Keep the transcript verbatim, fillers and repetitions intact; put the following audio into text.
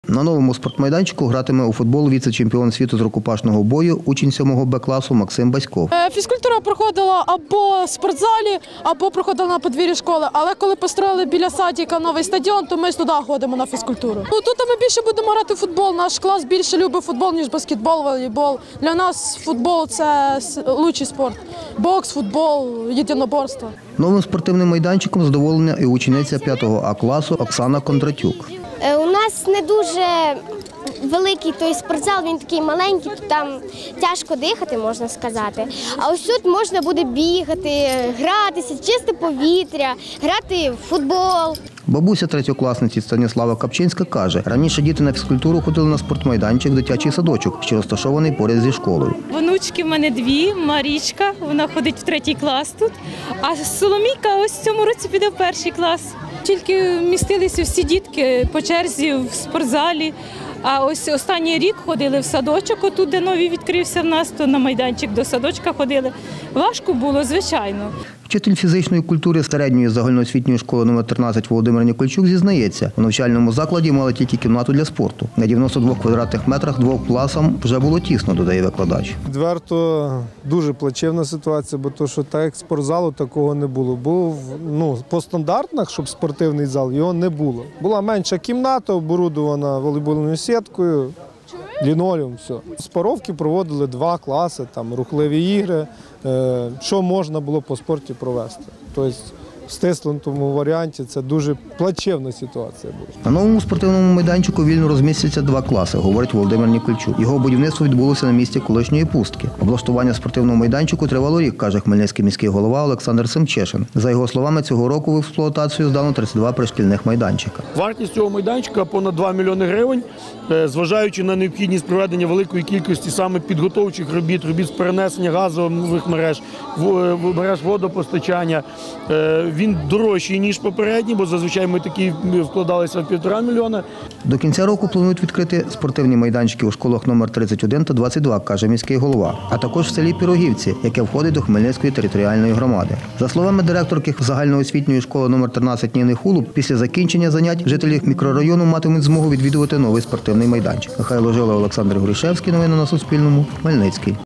На новому спортмайданчику гратиме у футбол віце-чемпіон світу з рукопашного бою, учень сьомого Б класу Максим Баськов. Фізкультура проходила або в спортзалі, або проходила на подвір'ї школи. Але коли построїли біля садика новий стадіон, то ми туди ходимо на фізкультуру. Ну, тут ми більше будемо грати в футбол. Наш клас більше любить футбол, ніж баскетбол, волейбол. Для нас футбол – це кращий спорт. Бокс, футбол, єдиноборство. Новим спортивним майданчиком задоволена і учениця п'ятого А класу Оксана Кондратюк. У нас не дуже великий той спортзал, він такий маленький, то там тяжко дихати, можна сказати. А ось тут можна буде бігати, гратися, чисте повітря, грати в футбол. Бабуся третьокласниці Станіслава Капчинська каже, раніше діти на фізкультуру ходили на спортмайданчик «Дитячий садочок», що розташований поряд зі школою. Внучки в мене дві, Марічка, вона ходить в третій клас тут, а Соломійка ось в цьому році піде в перший клас. Тільки вмістилися всі дітки по черзі в спортзалі, а ось останній рік ходили в садочок, отут, де новий відкрився в нас, то на майданчик до садочка ходили. Важко було, звичайно. Вчитель фізичної культури середньої загальноосвітньої школи номер тринадцять Володимир Нікольчук зізнається, у навчальному закладі мали тільки кімнату для спорту. На дев'яноста двох квадратних метрах двох класам вже було тісно, додає викладач. Відверто дуже плачевна ситуація, бо то, що так як спортзалу такого не було. Був, ну, по стандартах, щоб спортивний зал, його не було. Була менша кімната, оборудована волейбольною сіткою, лінолеум, все. Спаровки проводили два класи, там, рухливі ігри, е, що можна було по спорті провести. Тобто, в стиснутому варіанті це дуже плачевна ситуація була. На новому спортивному майданчику вільно розмістяться два класи, говорить Володимир Нікольчук. Його будівництво відбулося на місці колишньої пустки. Облаштування спортивного майданчику тривало рік, каже Хмельницький міський голова Олександр Семчешин. За його словами, цього року в експлуатацію здано тридцять два пришкільних майданчика. Вартість цього майданчика понад два мільйони гривень, зважаючи на необхідність проведення великої кількості саме підготовчих робіт, робіт з перенесення газових мереж, мереж водопостачання. Він дорожчий, ніж попередній, бо зазвичай ми такі вкладалися в півтора мільйона. До кінця року планують відкрити спортивні майданчики у школах номер тридцять один та двадцять два, каже міський голова, а також в селі Пірогівці, яке входить до Хмельницької територіальної громади. За словами директорки загальноосвітньої школи номер тринадцять Ніни Хулуб, після закінчення занять жителі мікрорайону матимуть змогу відвідувати новий спортивний майданчик. Михайло Жила, Олександр Грушевський. Новини на Суспільному. Хмельницький.